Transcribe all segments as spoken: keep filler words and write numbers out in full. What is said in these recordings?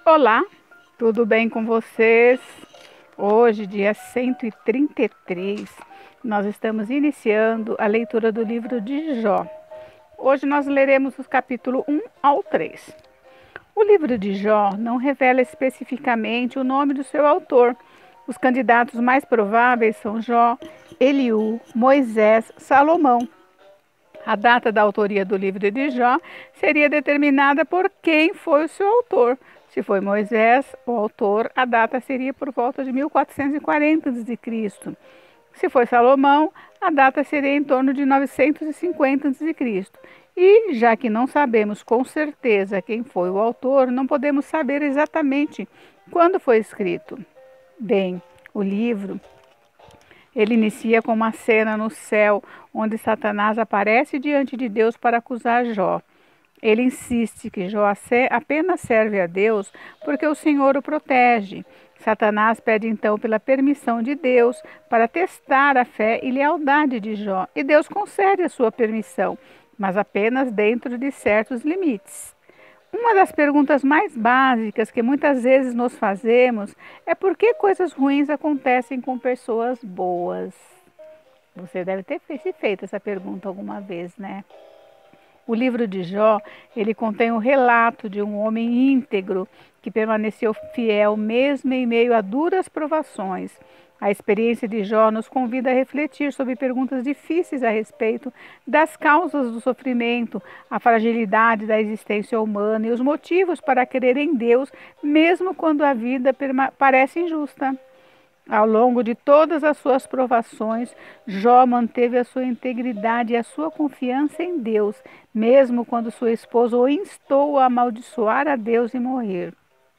Olá, tudo bem com vocês? Hoje, dia cento e trinta e três, nós estamos iniciando a leitura do livro de Jó. Hoje nós leremos os capítulos um ao três. O livro de Jó não revela especificamente o nome do seu autor. Os candidatos mais prováveis são Jó, Eliú, Moisés, Salomão. A data da autoria do livro de Jó seria determinada por quem foi o seu autor. Se foi Moisés, o autor, a data seria por volta de mil quatrocentos e quarenta antes de Cristo. Se foi Salomão, a data seria em torno de novecentos e cinquenta antes de Cristo. E, já que não sabemos com certeza quem foi o autor, não podemos saber exatamente quando foi escrito. Bem, o livro ele inicia com uma cena no céu, onde Satanás aparece diante de Deus para acusar Jó. Ele insiste que Jó apenas serve a Deus porque o Senhor o protege. Satanás pede então pela permissão de Deus para testar a fé e lealdade de Jó, e Deus concede a sua permissão, mas apenas dentro de certos limites. Uma das perguntas mais básicas que muitas vezes nos fazemos é por que coisas ruins acontecem com pessoas boas. Você deve ter se feito essa pergunta alguma vez, né? O livro de Jó, ele contém o relato de um homem íntegro que permaneceu fiel mesmo em meio a duras provações. A experiência de Jó nos convida a refletir sobre perguntas difíceis a respeito das causas do sofrimento, a fragilidade da existência humana e os motivos para crer em Deus, mesmo quando a vida parece injusta. Ao longo de todas as suas provações, Jó manteve a sua integridade e a sua confiança em Deus, mesmo quando sua esposa o instou a amaldiçoar a Deus e morrer.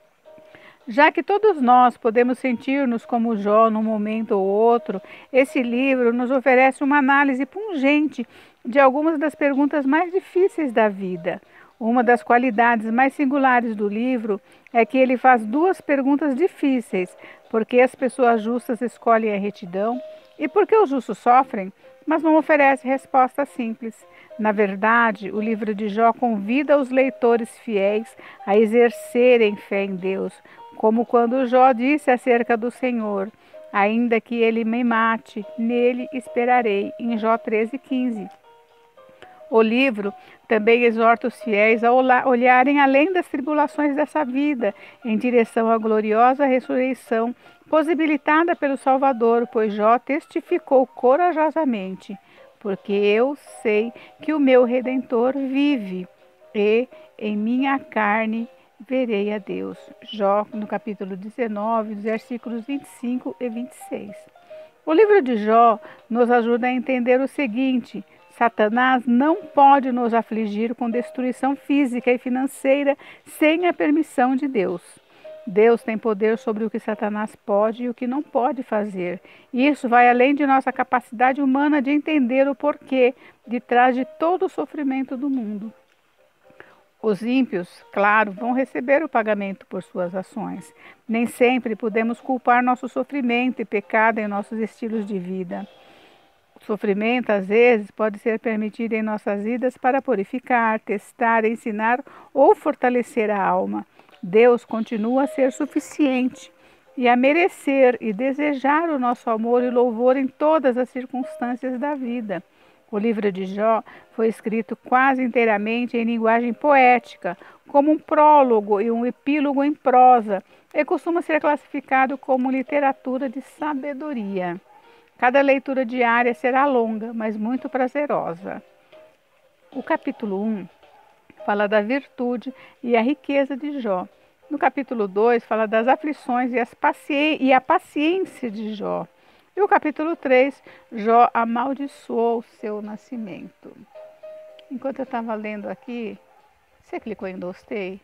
Já que todos nós podemos sentir-nos como Jó num momento ou outro, esse livro nos oferece uma análise pungente de algumas das perguntas mais difíceis da vida. Uma das qualidades mais singulares do livro é que ele faz duas perguntas difíceis: por que as pessoas justas escolhem a retidão e por que os justos sofrem, mas não oferece resposta simples. Na verdade, o livro de Jó convida os leitores fiéis a exercerem fé em Deus, como quando Jó disse acerca do Senhor: ainda que ele me mate, nele esperarei, em Jó treze, quinze. O livro também exorta os fiéis a olharem além das tribulações dessa vida, em direção à gloriosa ressurreição possibilitada pelo Salvador, pois Jó testificou corajosamente: porque eu sei que o meu Redentor vive, e em minha carne verei a Deus. Jó, no capítulo dezenove, versículos vinte e cinco e vinte e seis. O livro de Jó nos ajuda a entender o seguinte: Satanás não pode nos afligir com destruição física e financeira sem a permissão de Deus. Deus tem poder sobre o que Satanás pode e o que não pode fazer. Isso vai além de nossa capacidade humana de entender o porquê de trás de todo o sofrimento do mundo. Os ímpios, claro, vão receber o pagamento por suas ações. Nem sempre podemos culpar nosso sofrimento e pecado em nossos estilos de vida. O sofrimento, às vezes, pode ser permitido em nossas vidas para purificar, testar, ensinar ou fortalecer a alma. Deus continua a ser suficiente e a merecer e desejar o nosso amor e louvor em todas as circunstâncias da vida. O livro de Jó foi escrito quase inteiramente em linguagem poética, como um prólogo e um epílogo em prosa, e costuma ser classificado como literatura de sabedoria. Cada leitura diária será longa, mas muito prazerosa. O capítulo um fala da virtude e a riqueza de Jó. No capítulo dois fala das aflições e, as paci... e a paciência de Jó. E o capítulo três, Jó amaldiçoou o seu nascimento. Enquanto eu estava lendo aqui, você clicou em gostei?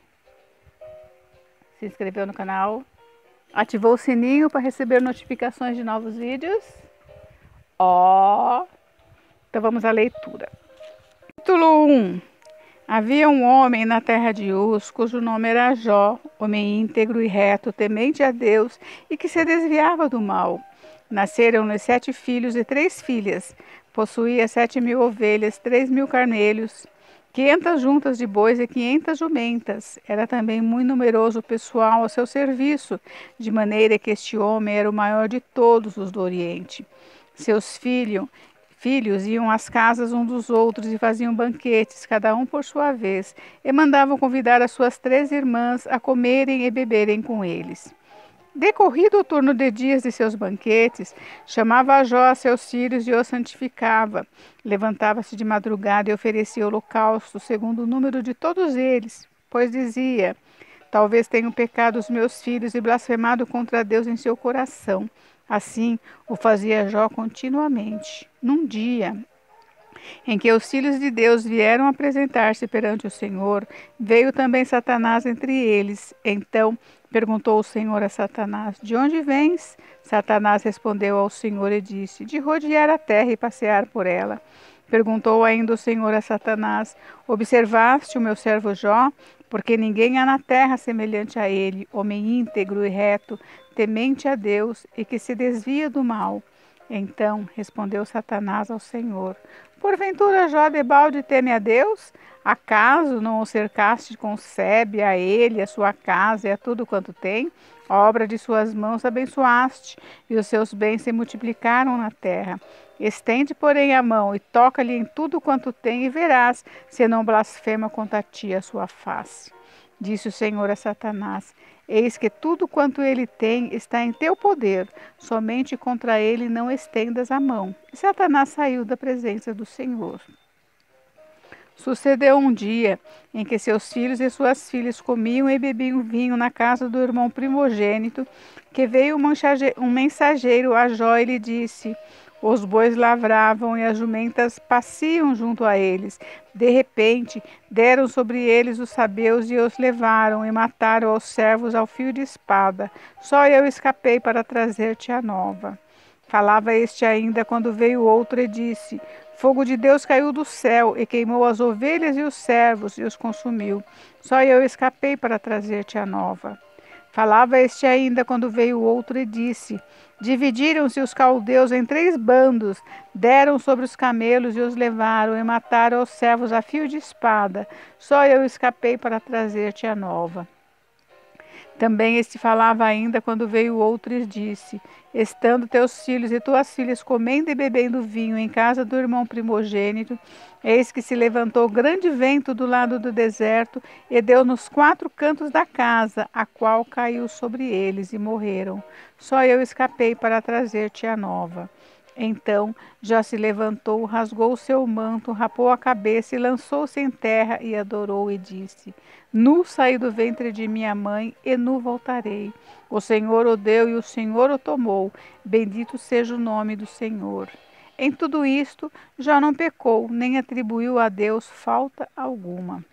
Se inscreveu no canal? Ativou o sininho para receber notificações de novos vídeos? Ó! Oh. Então vamos à leitura. Capítulo um. Havia um homem na terra de Uz, cujo nome era Jó, homem íntegro e reto, temente a Deus e que se desviava do mal. Nasceram-lhe sete filhos e três filhas. Possuía sete mil ovelhas, três mil carneiros, quinhentas juntas de bois e quinhentas jumentas. Era também muito numeroso o pessoal ao seu serviço, de maneira que este homem era o maior de todos os do Oriente. Seus filhos Filhos iam às casas um dos outros e faziam banquetes, cada um por sua vez, e mandavam convidar as suas três irmãs a comerem e beberem com eles. Decorrido o turno de dias de seus banquetes, chamava a Jó a seus filhos e os santificava. Levantava-se de madrugada e oferecia holocausto, segundo o número de todos eles, pois dizia: talvez tenham pecado os meus filhos e blasfemado contra Deus em seu coração. Assim o fazia Jó continuamente. Num dia em que os filhos de Deus vieram apresentar-se perante o Senhor, veio também Satanás entre eles. Então perguntou o Senhor a Satanás: de onde vens? Satanás respondeu ao Senhor e disse: de rodear a terra e passear por ela. Perguntou ainda o Senhor a Satanás: observaste o meu servo Jó? Porque ninguém há na terra semelhante a ele, homem íntegro e reto, temente a Deus e que se desvia do mal. Então respondeu Satanás ao Senhor: porventura Jó debalde teme a Deus? Acaso não o cercaste com sebe a ele, a sua casa e a tudo quanto tem? A obra de suas mãos abençoaste, e os seus bens se multiplicaram na terra. Estende, porém, a mão e toca-lhe em tudo quanto tem, e verás se não blasfema contra ti a sua face. Disse o Senhor a Satanás: eis que tudo quanto ele tem está em teu poder, somente contra ele não estendas a mão. E Satanás saiu da presença do Senhor. Sucedeu um dia em que seus filhos e suas filhas comiam e bebiam vinho na casa do irmão primogênito, que veio um mensageiro a Jó e lhe disse: os bois lavravam e as jumentas paciam junto a eles. De repente, deram sobre eles os sabeus e os levaram, e mataram aos servos ao fio de espada. Só eu escapei para trazer-te a nova. Falava este ainda quando veio outro e disse: fogo de Deus caiu do céu e queimou as ovelhas e os servos e os consumiu. Só eu escapei para trazer-te a nova. Falava este ainda quando veio outro e disse: dividiram-se os caldeus em três bandos, deram sobre os camelos e os levaram, e mataram os servos a fio de espada. Só eu escapei para trazer-te a nova. Também este falava ainda quando veio outro e disse: estando teus filhos e tuas filhas comendo e bebendo vinho em casa do irmão primogênito, eis que se levantou grande vento do lado do deserto e deu nos quatro cantos da casa, a qual caiu sobre eles e morreram. Só eu escapei para trazer-te a nova. Então Jó se levantou, rasgou o seu manto, rapou a cabeça e lançou-se em terra e adorou e disse: nu saí do ventre de minha mãe e nu voltarei. O Senhor o deu e o Senhor o tomou. Bendito seja o nome do Senhor. Em tudo isto, Jó não pecou, nem atribuiu a Deus falta alguma.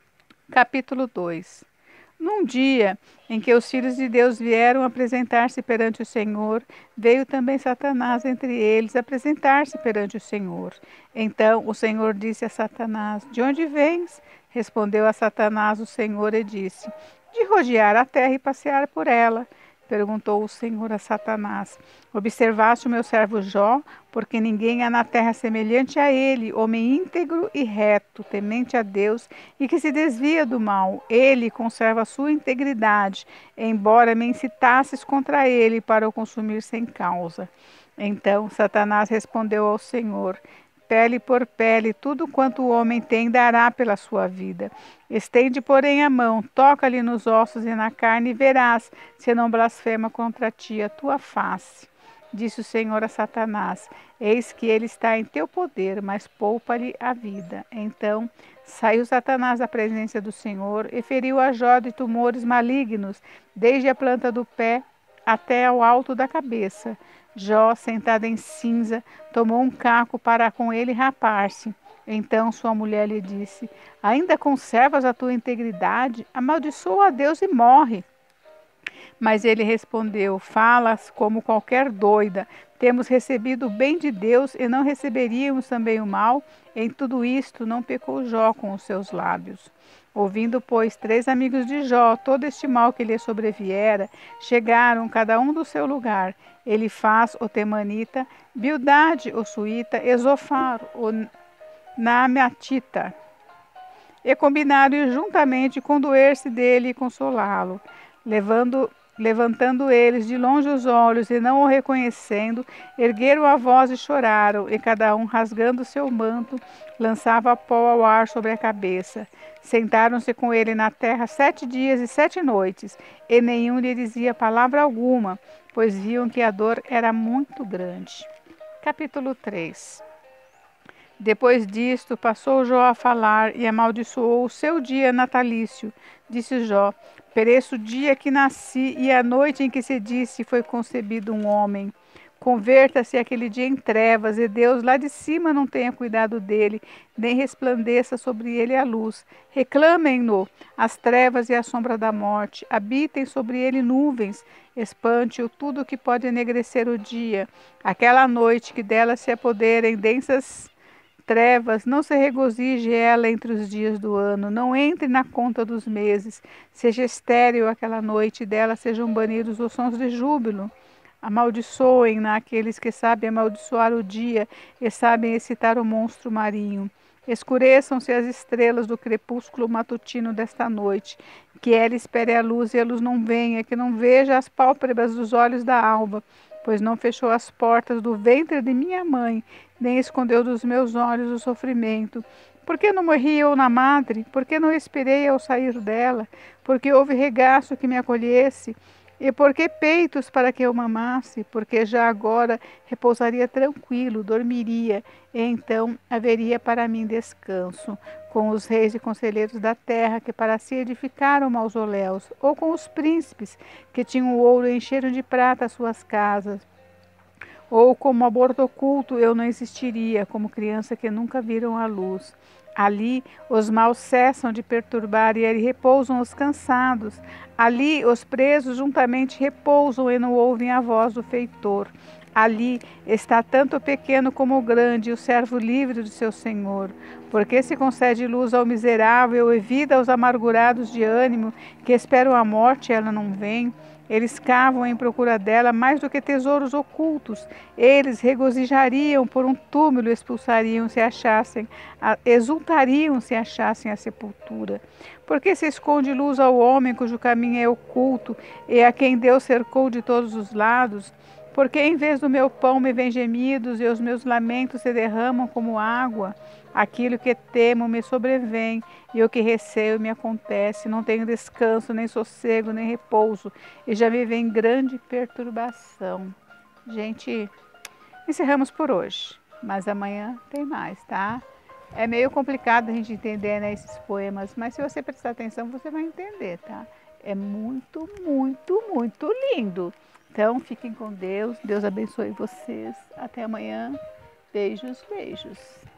Capítulo dois. Num dia em que os filhos de Deus vieram apresentar-se perante o Senhor, veio também Satanás entre eles apresentar-se perante o Senhor. Então o Senhor disse a Satanás: de onde vens? Respondeu a Satanás o Senhor e disse: de rodear a terra e passear por ela. Perguntou o Senhor a Satanás: observaste o meu servo Jó? Porque ninguém há na terra semelhante a ele, homem íntegro e reto, temente a Deus e que se desvia do mal. Ele conserva a sua integridade, embora me incitasses contra ele para o consumir sem causa. Então Satanás respondeu ao Senhor: pele por pele, tudo quanto o homem tem dará pela sua vida. Estende, porém, a mão, toca-lhe nos ossos e na carne, e verás se não blasfema contra ti a tua face. Disse o Senhor a Satanás: eis que ele está em teu poder, mas poupa-lhe a vida. Então saiu Satanás da presença do Senhor e feriu a Jó de tumores malignos, desde a planta do pé até ao alto da cabeça. Jó, sentada em cinza, tomou um caco para com ele rapar-se. Então sua mulher lhe disse: ainda conservas a tua integridade? Amaldiçoa a Deus e morre. Mas ele respondeu: falas como qualquer doida. Temos recebido o bem de Deus e não receberíamos também o mal? Em tudo isto não pecou Jó com os seus lábios. Ouvindo, pois, três amigos de Jó todo este mal que lhe sobreviera, chegaram cada um do seu lugar. Elifaz, o temanita, Bildade, o suíta, e Zofar, o naamatita. e combinaram ir juntamente condoer-se dele e consolá-lo, levando Levantando eles de longe os olhos e não o reconhecendo, ergueram a voz e choraram, e cada um, rasgando seu manto, lançava pó ao ar sobre a cabeça. Sentaram-se com ele na terra sete dias e sete noites, e nenhum lhe dizia palavra alguma, pois viam que a dor era muito grande. Capítulo três. Depois disto, passou Jó a falar e amaldiçoou o seu dia natalício. Disse Jó: pereço o dia que nasci e a noite em que se disse foi concebido um homem. Converta-se aquele dia em trevas, e Deus lá de cima não tenha cuidado dele, nem resplandeça sobre ele a luz. Reclamem-no as trevas e a sombra da morte, habitem sobre ele nuvens, espante-o tudo que pode enegrecer o dia. Aquela noite que dela se apoderem densas trevas, não se regozije ela entre os dias do ano, não entre na conta dos meses, seja estéril aquela noite, e dela sejam banidos os sons de júbilo. Amaldiçoem-na aqueles que sabem amaldiçoar o dia e sabem excitar o monstro marinho. Escureçam-se as estrelas do crepúsculo matutino desta noite, que ela espere a luz e a luz não venha, que não veja as pálpebras dos olhos da alva, pois não fechou as portas do ventre de minha mãe, nem escondeu dos meus olhos o sofrimento. Por que não morri eu na madre? Por que não esperei ao sair dela? Porque houve regaço que me acolhesse? E por que peitos para que eu mamasse? Porque já agora repousaria tranquilo, dormiria, e então haveria para mim descanso, com os reis e conselheiros da terra que para si edificaram mausoléus, ou com os príncipes que tinham ouro e encheram de prata as suas casas. Ou como aborto oculto eu não existiria, como criança que nunca viram a luz. Ali os maus cessam de perturbar e ali repousam os cansados. Ali os presos juntamente repousam e não ouvem a voz do feitor. Ali está tanto o pequeno como o grande, o servo livre do seu senhor. Porque se concede luz ao miserável e vida aos amargurados de ânimo, que esperam a morte e ela não vem. Eles cavam em procura dela mais do que tesouros ocultos. Eles regozijariam por um túmulo, expulsariam se achassem, exultariam se achassem a sepultura. Porque se esconde luz ao homem cujo caminho é oculto e a quem Deus cercou de todos os lados? Porque em vez do meu pão me vêm gemidos e os meus lamentos se derramam como água? Aquilo que temo me sobrevém e o que receio me acontece. Não tenho descanso, nem sossego, nem repouso, e já me vem grande perturbação. Gente, encerramos por hoje, mas amanhã tem mais, tá? É meio complicado a gente entender, né, esses poemas, mas se você prestar atenção, você vai entender, tá? É muito, muito, muito lindo. Então, fiquem com Deus. Deus abençoe vocês. Até amanhã. Beijos, beijos.